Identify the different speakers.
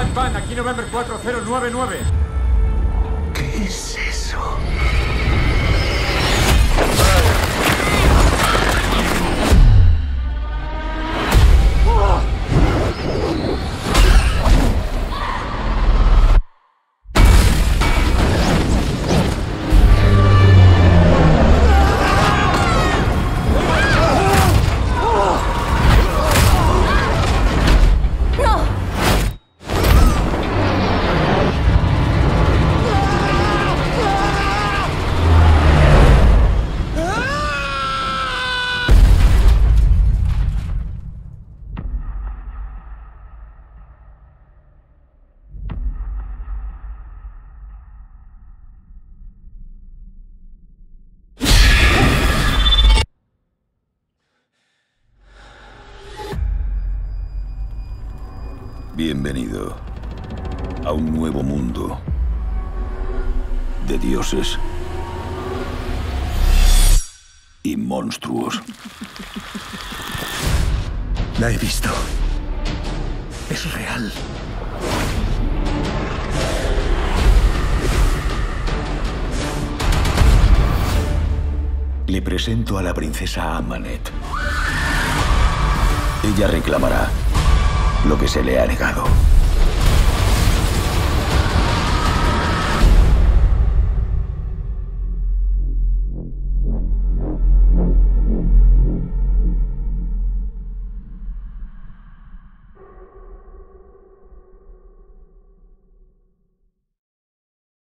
Speaker 1: Van, aquí November 4099.
Speaker 2: ¿Qué es eso?
Speaker 3: Bienvenido a un nuevo mundo de dioses y monstruos.
Speaker 2: La he visto. Es real.
Speaker 3: Le presento a la princesa Amanet. Ella reclamará lo que se le ha negado.